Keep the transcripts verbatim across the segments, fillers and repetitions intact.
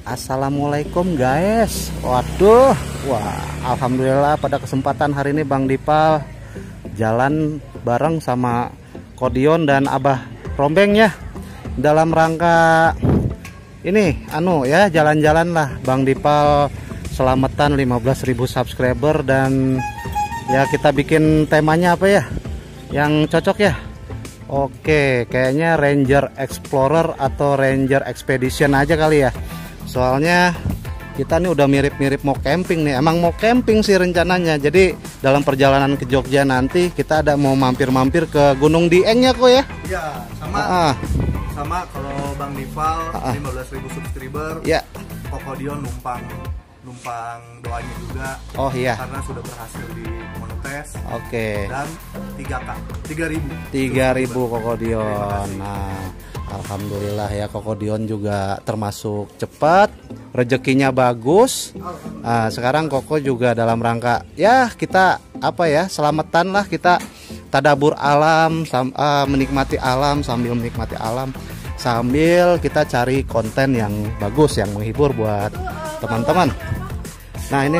Assalamualaikum guys. Waduh, wah, alhamdulillah pada kesempatan hari ini Bang Dipal jalan bareng sama Kodion dan Abah Rombeng ya, dalam rangka ini anu ya, jalan-jalan lah Bang Dipal selamatan lima belas ribu subscriber. Dan ya kita bikin temanya apa ya yang cocok ya. Oke, kayaknya Ranger Explorer atau Ranger Expedition aja kali ya. Soalnya kita nih udah mirip-mirip mau camping nih. Emang mau camping sih rencananya. Jadi dalam perjalanan ke Jogja nanti kita ada mau mampir-mampir ke Gunung Dieng ya kok ya. Iya, sama. Ah. Sama kalau Bang Dipal ah. lima belas ribu subscriber. Ya. Kodion numpang numpang doanya juga. Oh iya. Karena sudah berhasil di monotes. Oke. Dan tiga K, tiga ribu. tiga ribu Kodion. Nah, alhamdulillah ya, Kodion juga termasuk cepat, rezekinya bagus. Nah, sekarang Koko juga dalam rangka ya kita apa ya, selamatan lah, kita tadabur alam, sam, uh, menikmati alam sambil menikmati alam, sambil kita cari konten yang bagus yang menghibur buat teman-teman. Nah ini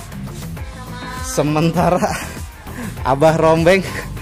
sementara Abah Rombeng.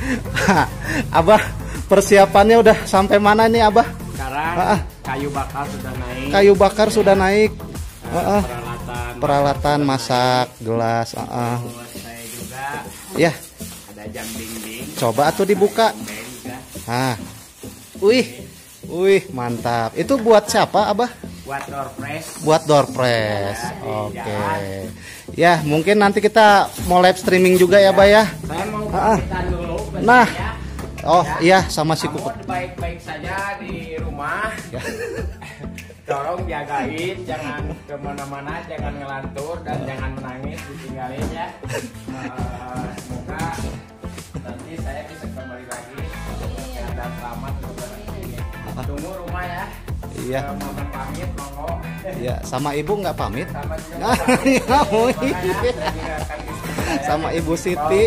Abah, persiapannya udah sampai mana nih Abah? Sekarang ah. kayu bakar sudah naik. Kayu bakar sudah naik. Uh, uh, uh. Peralatan, peralatan masak, gelas. Uh, uh. Saya juga. Ya. Ada jam dinding. Coba atuh dibuka. Ah. Wih, wih mantap. Itu buat siapa Abah? Buat door press. Buat door press. Ya, Oke. Okay. Ya, mungkin nanti kita mau live streaming juga ya, Bah ya. Saya mau Ah, ah. pamitan dulu. Nah. Ya. Oh, Ya. iya sama si Kamu Kukut. baik-baik saja di rumah. Ya. Tolong jagain, jangan kemana-mana, jangan ngelantur dan jangan menangis, ditinggalin ya. Uh, semoga nanti saya bisa kembali lagi dan selamat. Tunggu rumah ya. Iya. Uh, mau pamit, monggo. Iya, sama ibu nggak pamit? Sama juga. Nah, iya, oh, iya. Sama Ibu Siti.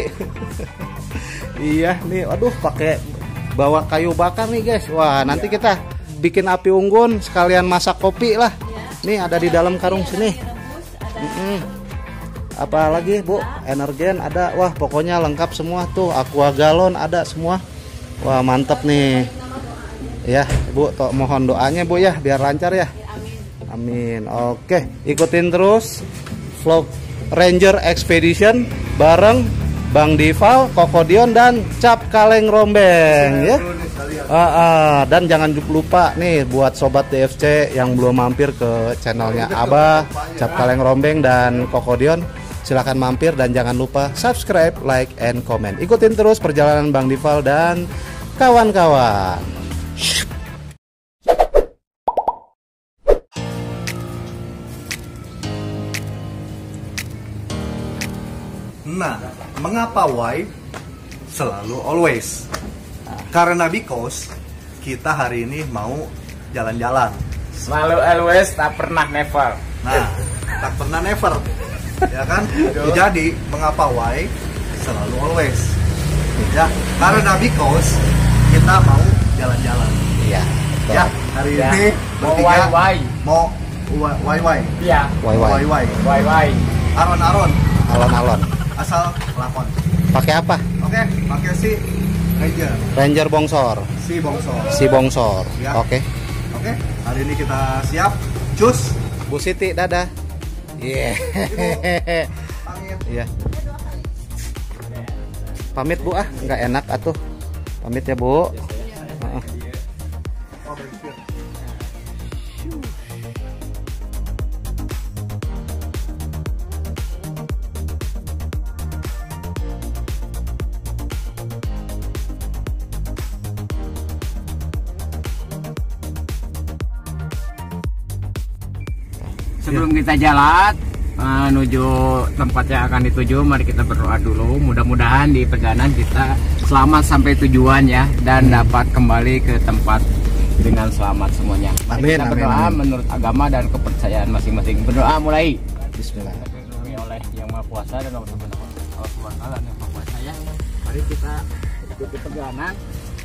Iya nih, aduh pakai bawa kayu bakar nih guys. Wah, nanti kita bikin api unggun sekalian masak kopi lah. Nih ada di dalam karung sini. Mm -mm. Apa lagi Bu? Energen ada. Wah, pokoknya lengkap semua tuh. Aqua galon ada semua. Wah, mantep nih. Ya, Bu, to mohon doanya Bu ya biar lancar ya. Amin. Oke, ikutin terus vlog Ranger Expedition bareng Bang Dipal, Kodion dan Cap Kaleng Rombeng ya. Uh, uh, dan jangan lupa nih buat sobat D F C yang belum mampir ke channelnya Abah, Cap Kaleng Rombeng dan Kodion, silahkan mampir dan jangan lupa subscribe, like, and comment. Ikutin terus perjalanan Bang Dipal dan kawan-kawan. Nah, mengapa why selalu always? Karena because kita hari ini mau jalan-jalan. Selalu always, tak pernah never. Nah, tak pernah never, ya kan? Jadi mengapa why selalu always? Ya, karena because kita mau jalan-jalan. Iya. Ya, hari Ya. ini Mau bertiga why-why. mau why why Iya. Why why? why why Why why? aron-aron Alon-alon. asal lakon. Pakai apa? Oke, pakai si Ranger, Ranger Bongsor. si bongsor. Si Bongsor. Ya. Oke. Oke, hari ini kita siap. Cus. Bu Siti, dadah. Iya. Yeah. Pamit. Iya. Pamit Bu ah, nggak enak atuh. Pamit ya Bu. Heeh. Oh, berhenti. Sebelum kita jalan menuju tempat yang akan dituju, mari kita berdoa dulu. Mudah-mudahan di perjalanan kita selamat sampai tujuan ya, dan dapat kembali ke tempat dengan selamat semuanya. Mari Amin, kita amin, berdoa amin. menurut agama dan kepercayaan masing-masing. Berdoa mulai. Bismillah. Dilindungi oleh Yang Maha Kuasa dan Allah Subhanahu wa Taala yang Maha Kuasa ya. Mari kita ikuti perjalanan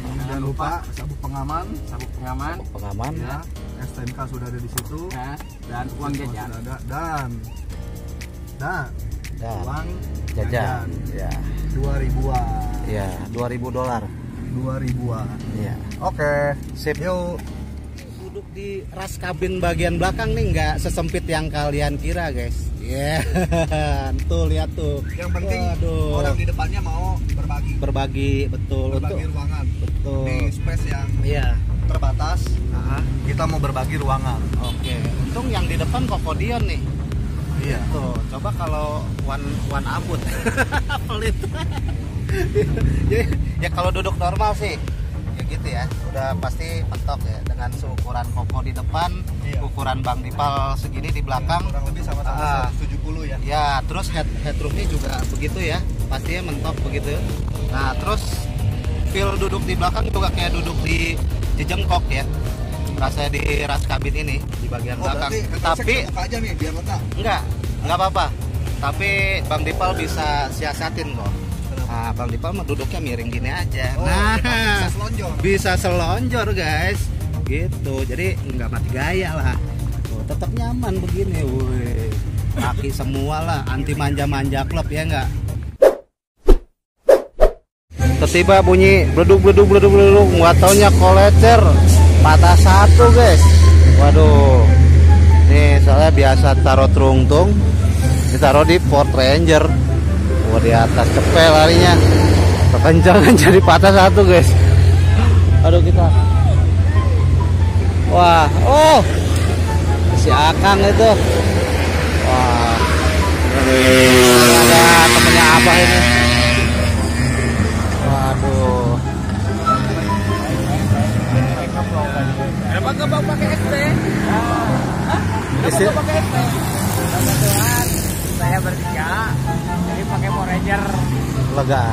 Jangan lupa sabuk pengaman, sabuk pengaman, pengaman ya. S T N K sudah ada di situ. ya, dan uang jajan. Sudah ada dan dan dan uang jajan ya dua ribuan. ya dua ribu dolar. Dua ribuan. Ya. Oke, Sip. yuk. Duduk di ras kabin bagian belakang nih nggak sesempit yang kalian kira guys. Ya, yeah. Tuh lihat tuh. Yang penting Waduh. orang di depannya mau berbagi. Berbagi betul. Berbagi Untuk- ruangan. Betul. Di space yang Iya. terbatas, Aha. kita mau berbagi ruangan. Oke. Untung yang di depan Kokodion nih. Iya. Tuh, coba kalau one one abut. Pelit. ya, ya kalau duduk normal sih ya gitu ya. Udah pasti mentok ya dengan seukuran koko di depan, Iya. ukuran Bang Dipal segini di belakang. Kurang lebih sama-sama Ah. seratus tujuh puluh ya. Ya, terus head headroomnya juga begitu ya, pastinya mentok begitu. Nah, terus feel duduk di belakang juga kayak duduk di jejengkok ya. Rasanya di ras kabin ini di bagian Oh, belakang. berarti Tapi buka aja nih biar lega. enggak, enggak apa-apa. Tapi Bang Dipal bisa siasatin kok. Nah, Bang Dipal mah duduknya miring gini aja. Oh, nah, bisa selonjor. bisa selonjor guys. Gitu. Jadi enggak mati gaya lah. Tuh, tetap nyaman begini, woi. Kaki semua lah, anti manja-manja klub ya enggak? Tiba bunyi bleduk bleduk bleduk bleduk, nggak taunya kolecer patah satu guys. Waduh, nih soalnya biasa taruh terungtung, ditaruh di Ford Ranger. Wah, di atas cepet larinya, kekencangan jadi patah satu guys. Aduh kita, wah, oh si Akang itu, wah, ada temennya apa ini? Waduh. Kenapa nggak bawa pakai S T? Hah? Kenapa nggak pakai S T? Kebetulan saya bertiga, jadi pakai Power Ranger. Lega.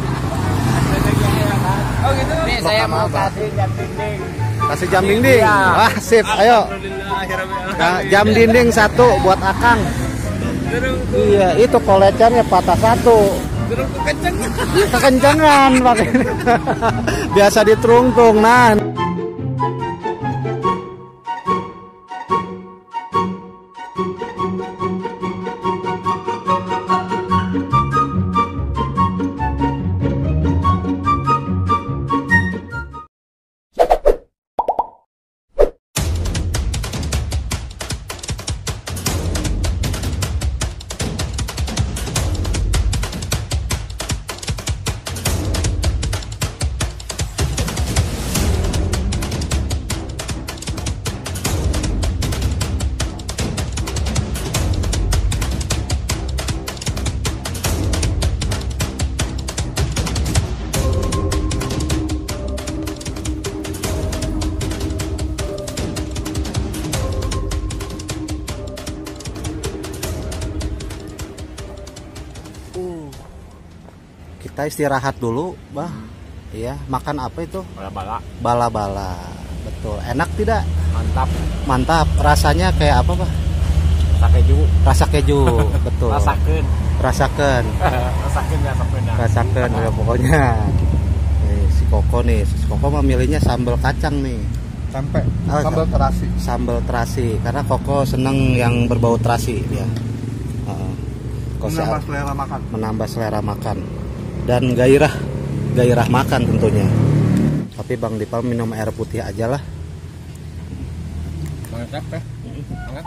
Oh gitu. Nih saya mau apa? kasih jam dinding. Kasih jam dinding. Iya. Wah, sip. Ayo. Nah, jam dinding satu buat Akang. Iya, itu kolecernya patah satu. Kekencangan pakai. Biasa diterungtung. Nah. Kita istirahat dulu, bah. Iya, makan apa itu? Bala-bala. Bala-bala. Betul. Enak tidak? Mantap. Mantap. Rasanya kayak apa, bah? Rasa keju. Rasa keju. Betul. Rasakan. Rasakan. Rasakan ya sampai Rasakan ya pokoknya. Nih, si Koko nih, si Koko memilihnya sambal kacang nih. Sampai Oh, sambal sam- terasi. Sambal terasi karena Koko seneng yang berbau terasi dia. Heeh. Kok si Menambah Al- selera makan. menambah selera makan dan gairah gairah makan tentunya. Tapi Bang Dipal minum air putih aja lah. Mantap ya. Hangat.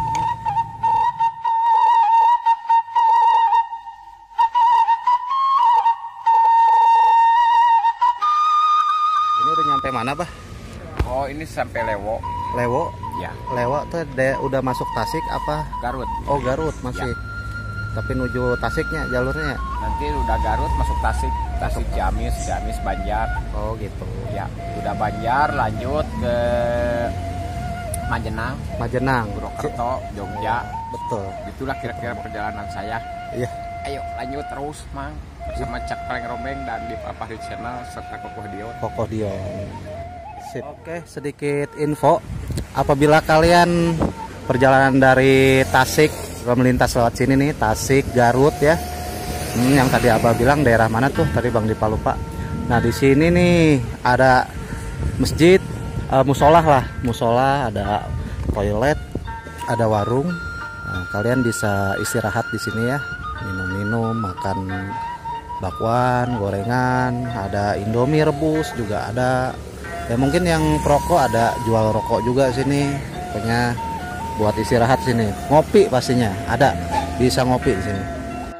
Ini udah nyampe mana, bah? Oh ini sampai Lewo. Lewo. Ya. Lewo tuh de- udah masuk Tasik apa? Garut. Oh, Garut masih. Tapi nuju Tasiknya jalurnya. Nanti udah Garut masuk Tasik, Tasik Ciamis, Ciamis Banjar. Oh, gitu. Ya, udah Banjar lanjut ke Majenang, Majenang. Purwokerto, Jogja. Betul. Itulah kira-kira perjalanan saya. Iya. Ayo lanjut terus, Mang. Bersama Cak Paleng Robeng dan di Papahri Channel serta Kokoh Dion. Kokoh Dion. Sip. Oke, sedikit info. Apabila kalian perjalanan dari Tasik melintas lewat sini nih, Tasik, Garut ya. Hmm, yang tadi Abah bilang daerah mana tuh? Tadi Bang Dipal lupa. Nah di sini nih ada masjid, uh, musola lah, musola, ada toilet, ada warung. Nah, kalian bisa istirahat di sini ya, minum-minum, makan bakwan, gorengan, ada Indomie rebus juga ada. Ya mungkin yang perokok ada jual rokok juga sini. Pokoknya buat istirahat sini. Ngopi pastinya ada, bisa ngopi di sini.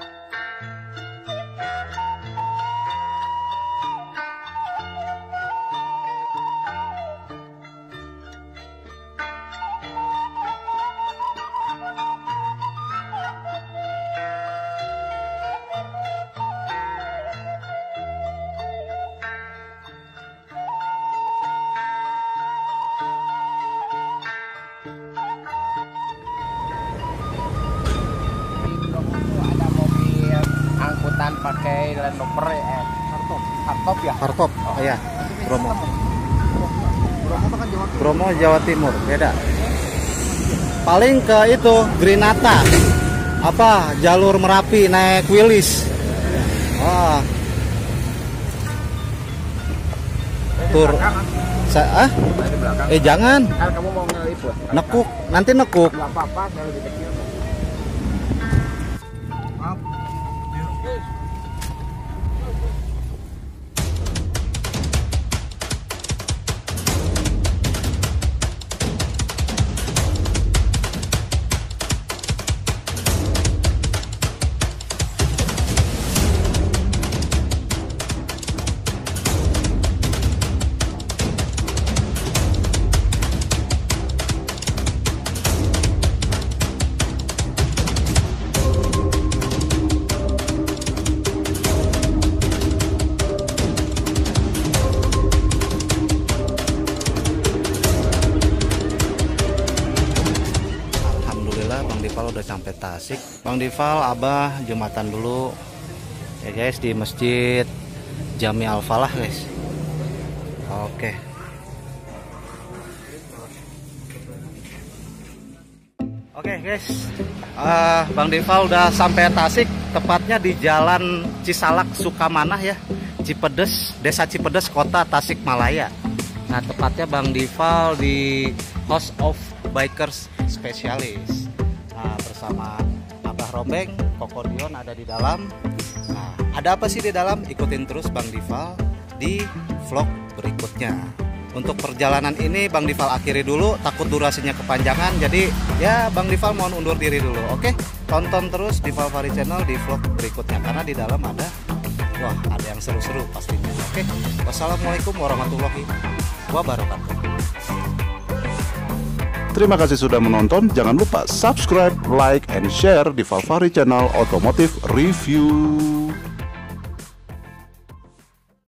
Pakai Land Rover eh hardtop hardtop ya Hardtop, oh, ya Bromo. Bromo kan Jawa Timur. Bromo Jawa Timur beda. Paling ke itu Grinata, apa jalur Merapi naik Wilis. Wah, tur saya ah eh jangan kan kamu mau ngeliput nekuk, nanti nekuk. nggak apa-apa, saya lebih kecil. Maaf. Bang Dival udah sampai Tasik. Bang Dival, Abah Jumatan dulu ya guys di Masjid Jami Al Falah guys. Oke. Oke guys, uh, Bang Dival udah sampai Tasik, tepatnya di Jalan Cisalak Sukamanah ya, Cipedes, Desa Cipedes, Kota Tasikmalaya. Nah tepatnya Bang Dival di House of Bikers Specialist. Nah, bersama Abah Rombeng, Koko Dion ada di dalam. Nah, ada apa sih di dalam? Ikutin terus Bang Dival di vlog berikutnya. Untuk perjalanan ini Bang Dival akhiri dulu, takut durasinya kepanjangan. Jadi ya Bang Dival mohon undur diri dulu. Oke, tonton terus Dival Fahri Channel di vlog berikutnya karena di dalam ada wah ada yang seru-seru pastinya. Oke, wassalamualaikum warahmatullahi wabarakatuh. Terima kasih sudah menonton. Jangan lupa subscribe, like, and share di Dival Fahri Channel Automotive Review.